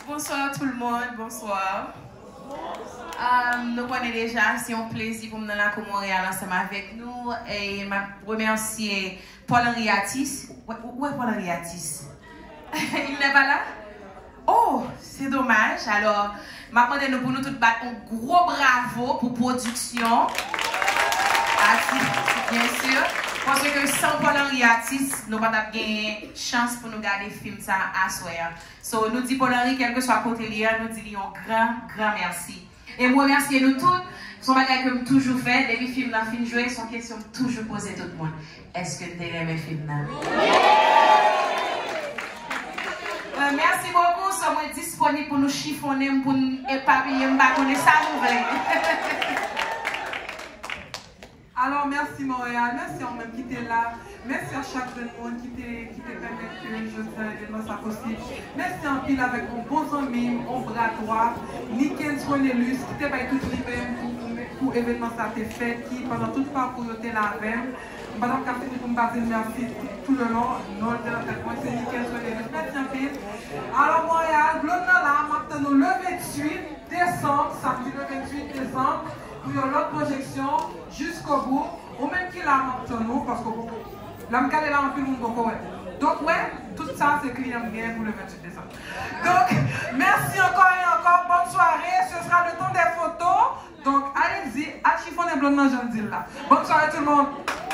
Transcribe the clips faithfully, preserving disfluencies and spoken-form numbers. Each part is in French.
Bonsoir tout le monde, bonsoir. Um, nous connaissons déjà, c'est un plaisir pour me donner la Montréal ensemble avec nous. Et je remercie Paul-Henri Atis. Où est Paul-Henri Atis? Il n'est pas là? Oh, c'est dommage. Alors, je demande pour nous tous battre un gros bravo pour production. Atis, bien sûr. Parce que sans Paul-Henri Atis, nous n'avons pas de chance pour nous garder le film ça à soir. So, nous disons Paul-Henri, quel que soit côté lié, nous disons un grand, grand merci. Et moi, remercier nous tous. Son bagage que je toujours fait, les films dans film joué, son question toujours posée tout le monde. Est-ce que tu as aimé le film là? Euh, merci beaucoup, sommes disponibles pour nous chiffonner, pour nous éparpiller, pour nous ça nous voulons. Alors, merci Montréal, merci à même qui était là, merci à chaque monde qui te permet que je sois dans sa possible. Merci en pile avec mon bon ami, mon bras droit, Niken Soinelus, qui était tout lui-même pour l'événement ça été fait, qui pendant tout le parcours était là avec. Pendant qu'à finir pour me battre, merci tout le long, non, c'est Niken Soinelus, merci en pile. Alors, Montréal, l'autre là, maintenant le vingt-huit décembre, samedi le vingt-huit décembre, pour l'autre projection jusqu'au bout, ou même qu'il a maintenant, parce que l'homme est là en plus, le monde. Donc, ouais, tout ça, c'est client bien pour le vingt-huit décembre. Donc, merci encore et encore, bonne soirée, ce sera le temps des photos. Donc, allez-y, à chiffonner blondement, je le dis là. Bonne soirée tout le monde.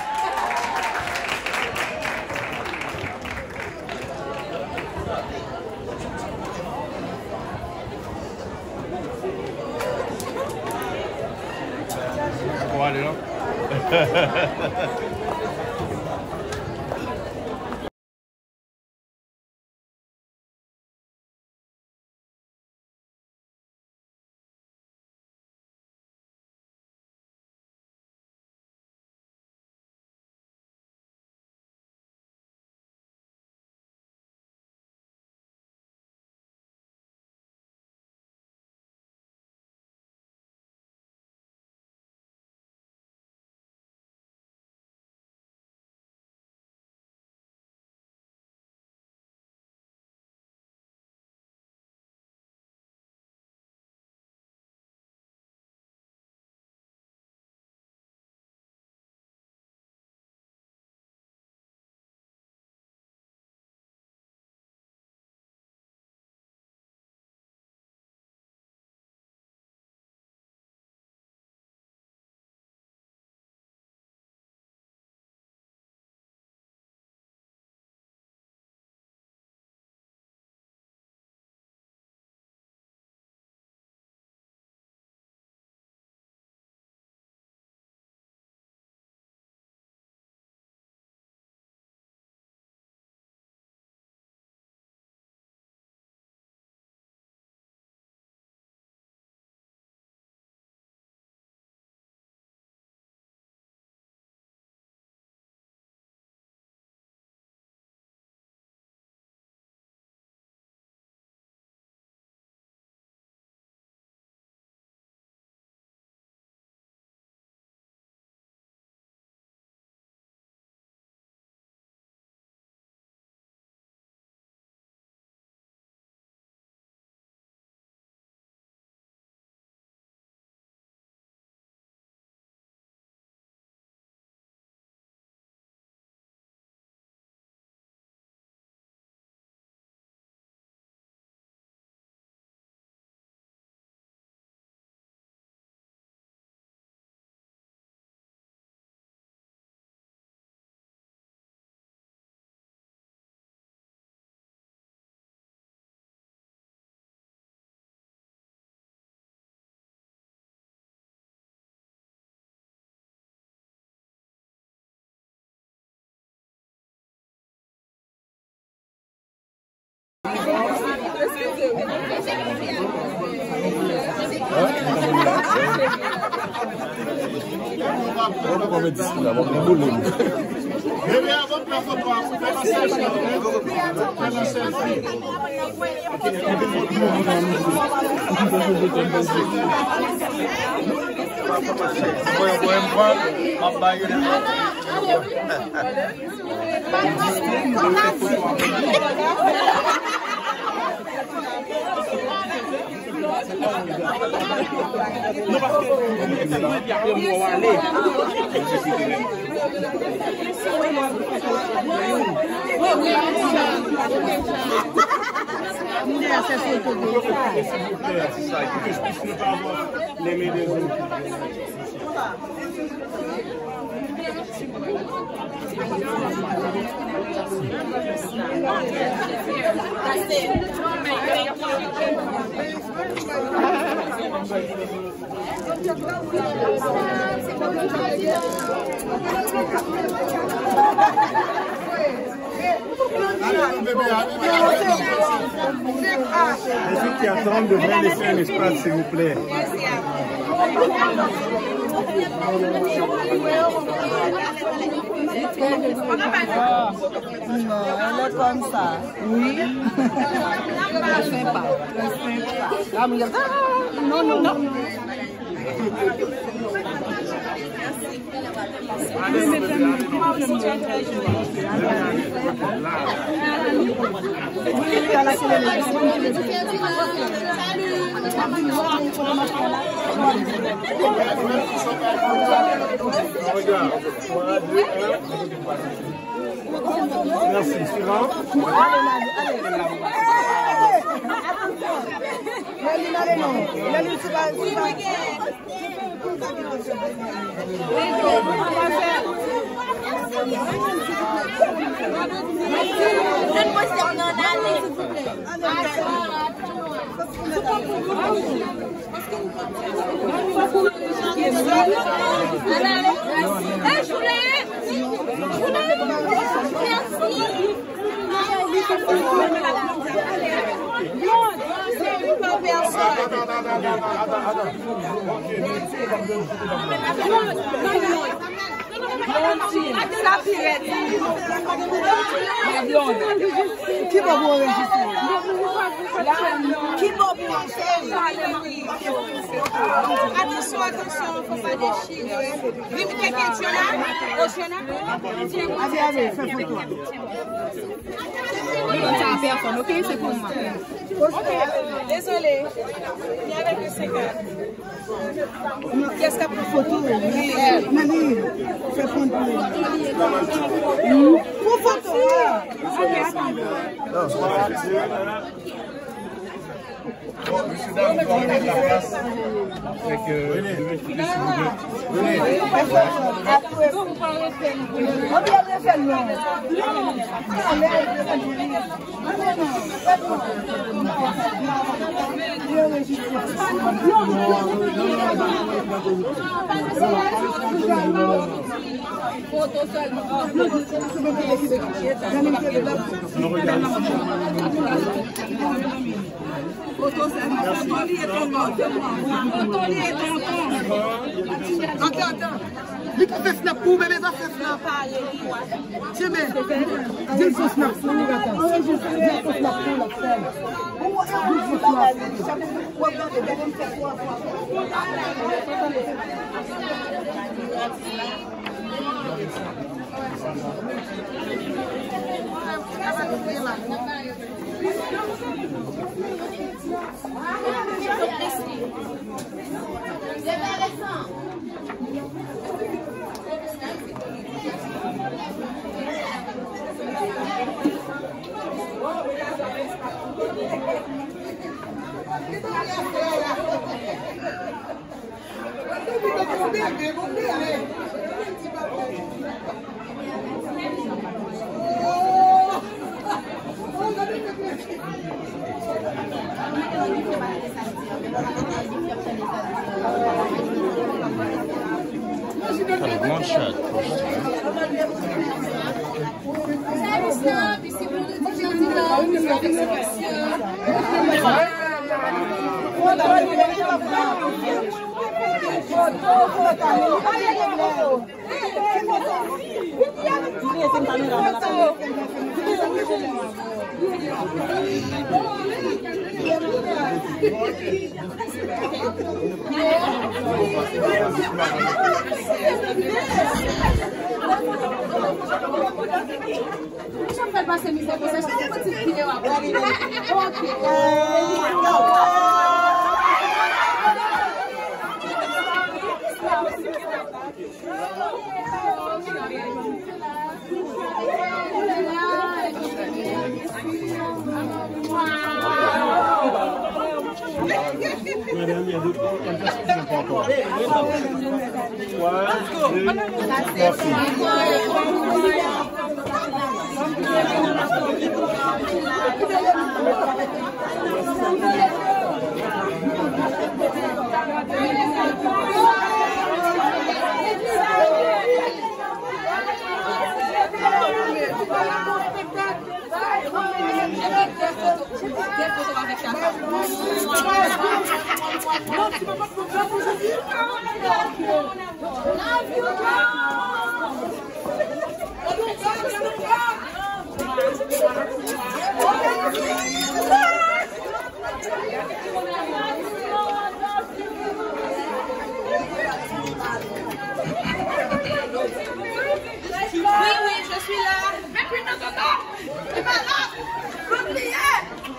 On va aller là. Vamos comer disco, vamos comer bolinho. Bebê, vamos pra foto, vamos pra selfie. Pela selfie. Voy a poder a baile. Non, parce que ça peut être après, on va aller. C'est ça, que je puisse ne pas avoir les mains des autres. Ceux qui attendent devraient laisser un espace, s'il vous plaît. Non, elle est comme ça. Oui. Très sympa. Très sympa. Non, non, non. Merci, suivant. Qui va vous enregistrer? Qui va vous enregistrer? Attention, attention, il ne faut pas déchirer. Oui, mais quelqu'un est là? Allez, allez, fais photo. Ça a personne, ok? C'est pour moi. Désolé. Viens avec le cigare. Qu'est-ce qu'il y a pour photo? Mani, fais photo. Pour photo. Ok, attends. Bon, monsieur, dame, vous allez mettre la place. Fait que, venez, venez, s'il vous plaît. Venez. Photo seulement. Photo seulement. Photo est tonton. Photo est tonton. Attends, attends. Dis qu'on fait snap pour bébé, ça fait snap. Tiens, mais, dis qu'on fait snap pour nous, attends. Dis qu'on fait snap pour la femme. One shot. Deixa eu fazer essa missão para vocês. Você pode se filhar agora? Ok. y a deux personnes qui sont pas encore. Oui, oui, je suis là. Mais puis non, non, non. Tu vas là. L'oublier.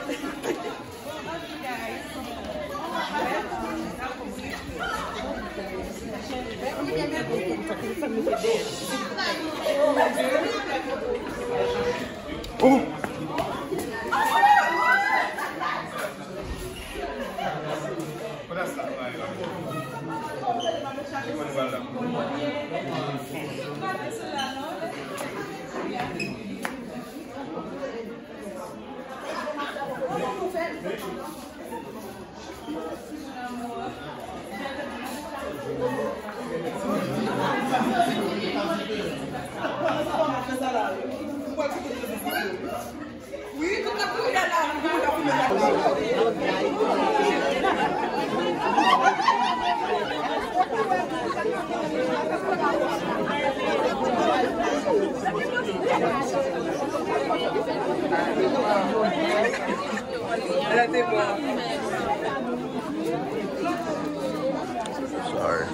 Oh! Sorry.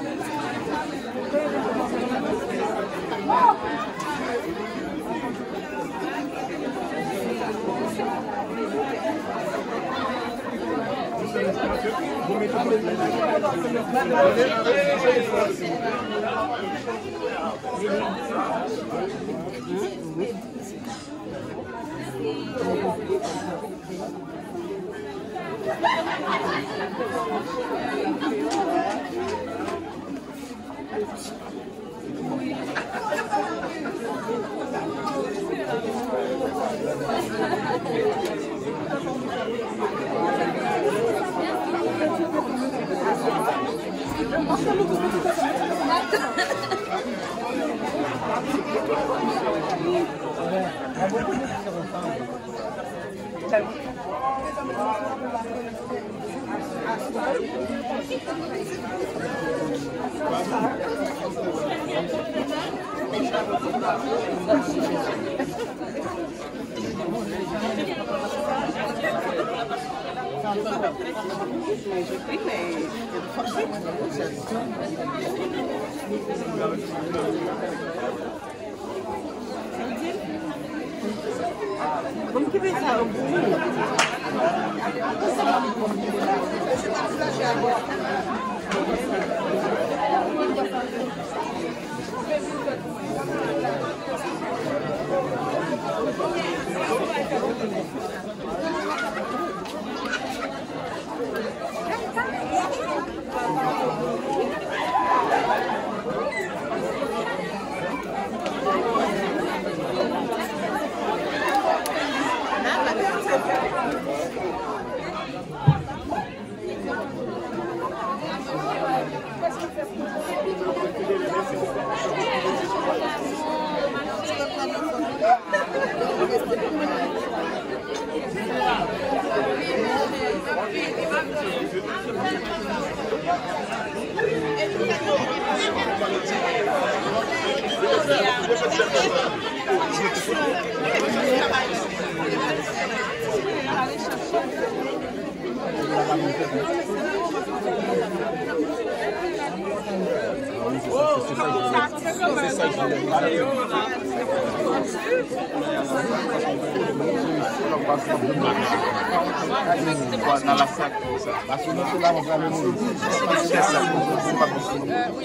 Vamos que pensar. Dans la sac, ça. Parce que nous, c'est là, on va le mourir. C'est ça. Oui,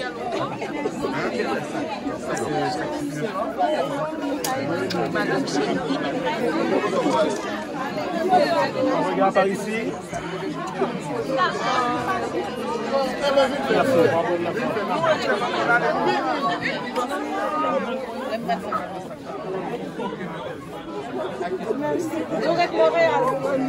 alors. On regarde par ici. Merci. Avec Montréal.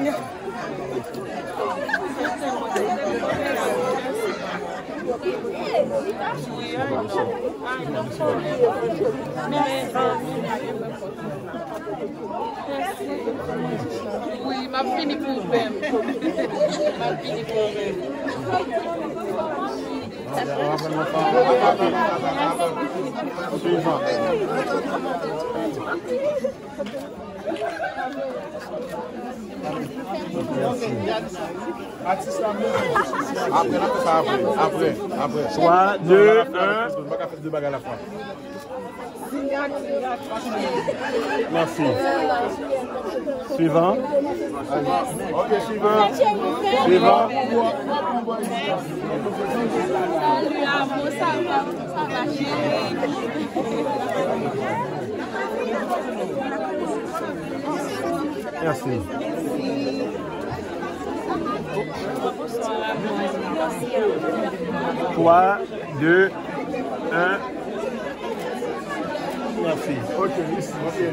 Oui, m'a fini pour faire. M'a fini pour faire. Suivant. Après, là, ça après. Après, après. trois, deux, un. On va faire deux bagages à la fois. Merci. Suivant. Ok, suivant. Suivant. Salut, amour, ça va, ça va, chérie. Merci. trois, deux, un. Merci. Ok, ici, ok.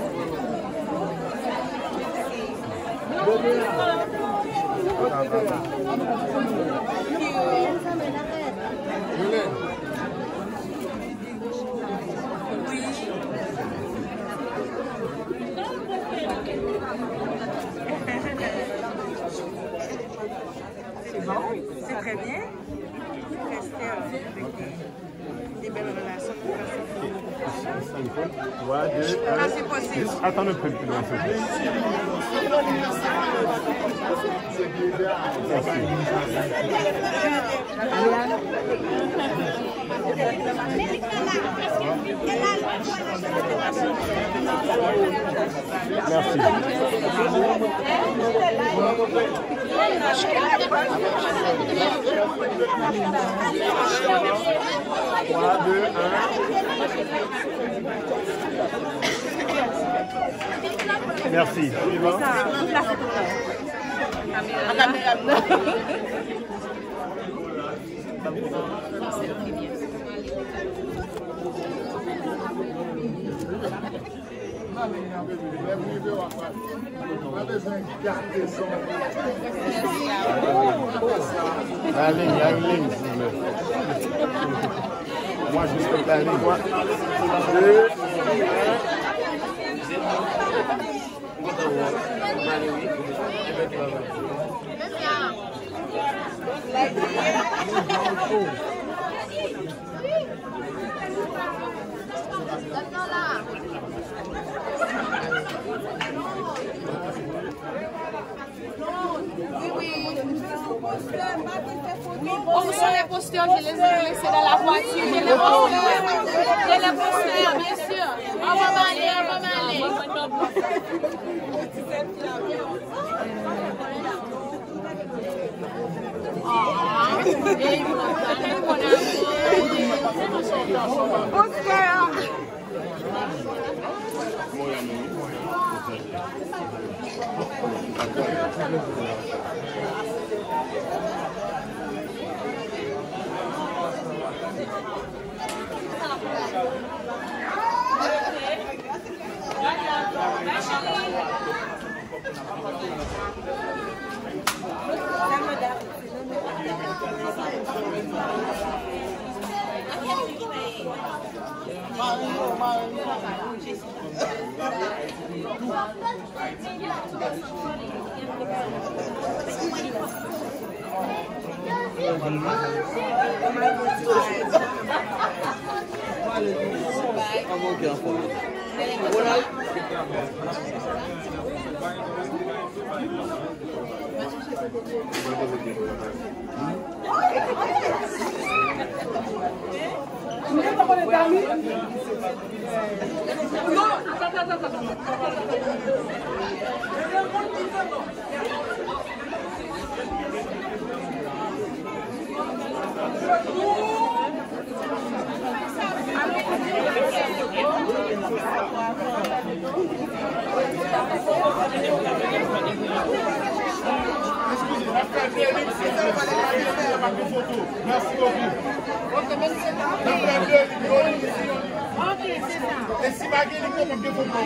C'est bon, c'est très bien. Rester avec des, des belles relations. trois, deux, un. Quand c'est possible. Attends un peu plus loin. Merci. trois, deux, un. Merci. Suivant. La ligne, la ligne, s'il vous plaît. Moi, je suis la ligne. deux, Où sont les posteurs? Je les ai laissés dans la voiture. J'ai les posteurs. J'ai les posteurs, bien sûr. On va m'aller, on va m'aller. Merci beaucoup. Et si Maggie est comme deux fois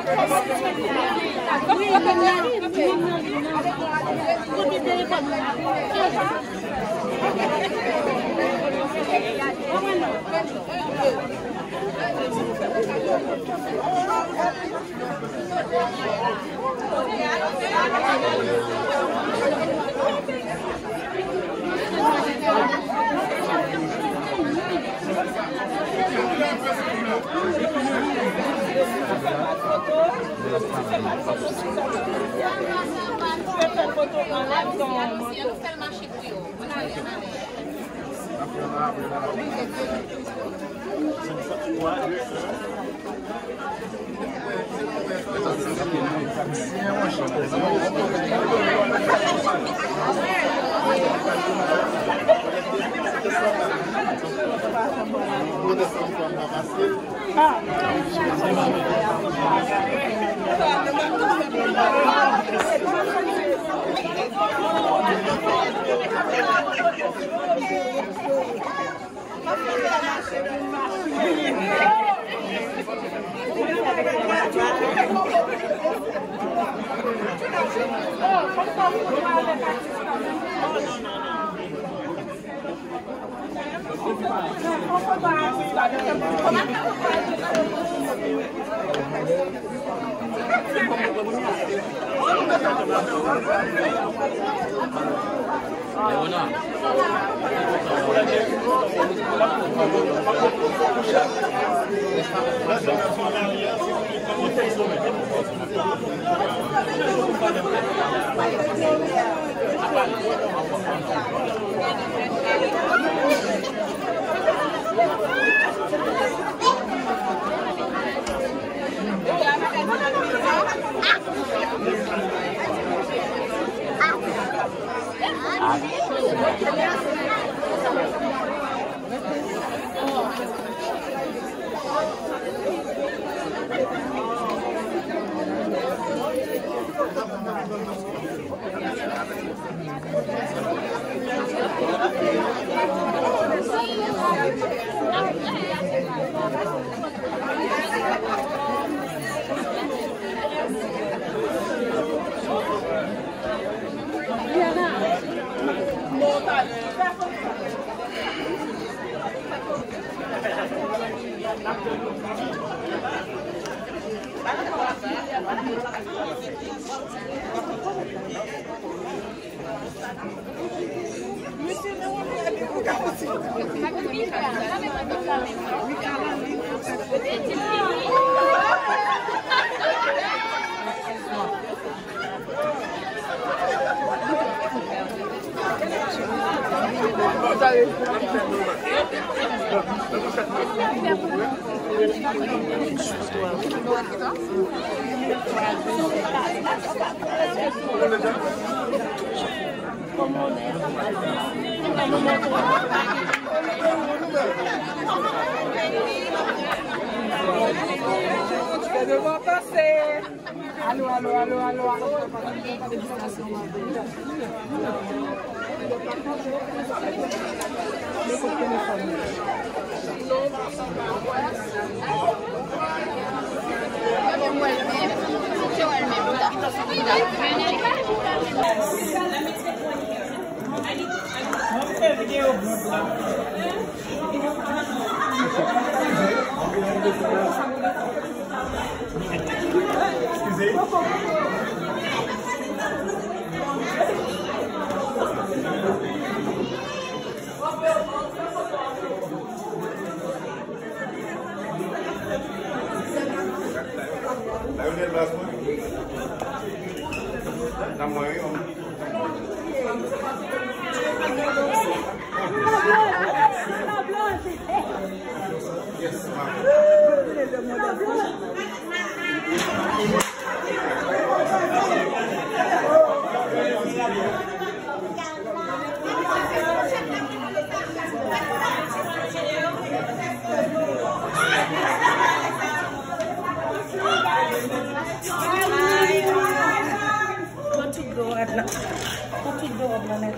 Je vais devoir passer. Allô, allô, allô, allô. Excusez. What to go at? What to go? problème.